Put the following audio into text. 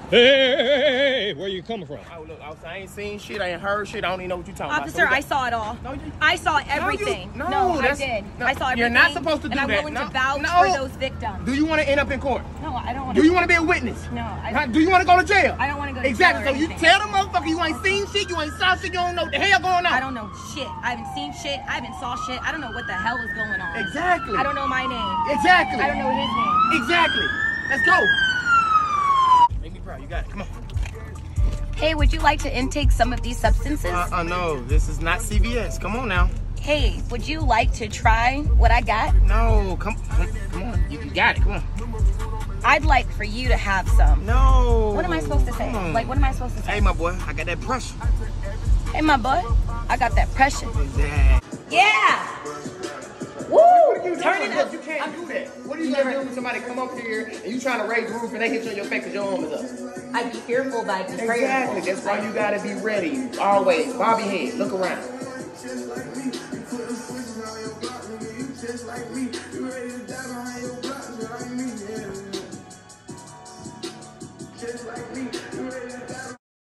Hey, where you coming from? Oh, look, I ain't seen shit, I ain't heard shit, I don't even know what you talking about. Officer, I saw it all. I saw everything. No, I did. I saw everything. You're not supposed to do that. And I'm willing to vouch for those victims. Do you want to end up in court? No, I don't want to. Do you want to be a witness? No, I don't. Do you want to go to jail? I don't want to go to jail. Exactly. So you tell the motherfucker you ain't seen shit, you ain't saw shit, you don't know what the hell going on. I don't know shit. I haven't seen shit. I haven't saw shit. I don't know what the hell is going on. Exactly. I don't know my name. Exactly. I don't know his name. Exactly. Let's go. Make me proud. You got it. Come on. Hey, would you like to intake some of these substances? No. This is not CVS. Come on now. Hey, would you like to try what I got? No. Come on. You got it. Come on. I'd like for you to have some. No. What am I supposed to say? Like, what am I supposed to say? Hey, my boy. I got that pressure. Hey, my boy. I got that pressure. Exactly. Yeah. Woo! Turn it up. You can't do that. What are you gonna do when somebody come up here and you trying to raise the roof and they hit you in your face because your arm is up? I'd be fearful, but I'd be prayerful. Exactly. That's why you gotta be ready. Always. Bob your head. Look around.